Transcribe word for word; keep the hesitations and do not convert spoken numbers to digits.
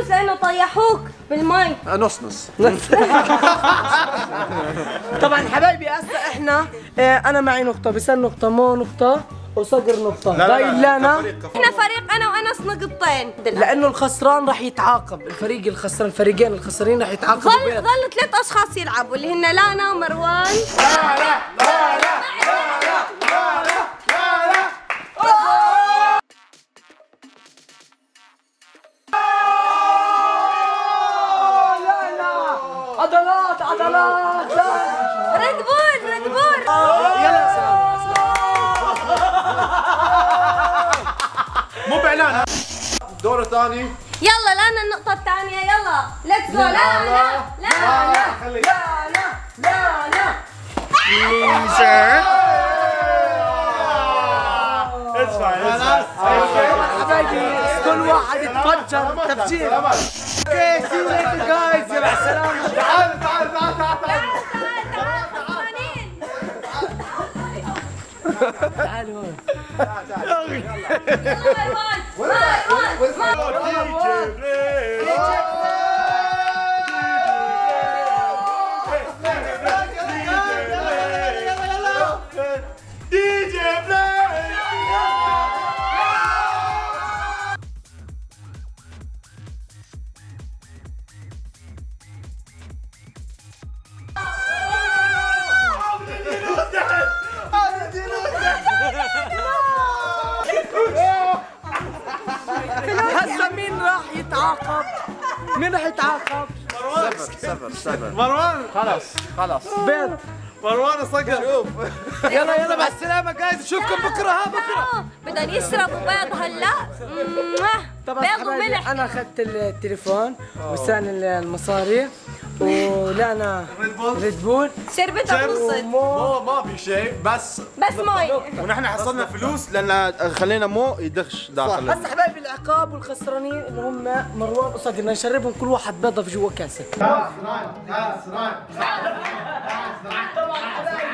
فلوس لانه طيحوك بالمي. نص نص. طبعا حبايبي هسه احنا اه انا معي نقطة، بسال نقطة، مو نقطة، وصقر نقطة. باقي لنا احنا فريق انا وانس نقطتين. لانه الخسران راح يتعاقب، الفريق الخسران، الفريقين الخسرانين راح يتعاقبوا. ظل ظل ثلاث اشخاص يلعبوا اللي هن لانا ومروان. لا لا لا لا لا لا لا لا عضلات عضلات. ريد بول ريد بول. يلا سلام. مو باعلان. دور ثاني. يلا لانا النقطة الثانية. يلا ليتس جو. لانا لانا خلي لانا لانا. اسمع حبايبي كل واحد يتفجر تفجير. اوكي سي يو ليتر جايز. يا مع السلامة. تعال تعال تعال تعال تعال هون. هسه مين راح يتعاقب؟ مين راح يتعاقب؟ صفر صفر صفر. مروان خلاص خلاص. بيض. مروان صقر. شوف يلا يلا مع السلامة جايز، نشوفكم بكره. ها بكره بدهم يشربوا بيض هلا. طبعا بيض حبايبي وملح. انا اخذت التليفون وسان المصاري ولانا ريد بول. شربتها خلصت. مو ما في شيء بس بس مي. ونحن حصلنا فلوس لان خلينا مو يدخش داخل. هسه حبايبي العقاب والخسرانين اللي هم مروان وصقر نشربهم كل واحد بيضة في جوا كاسة.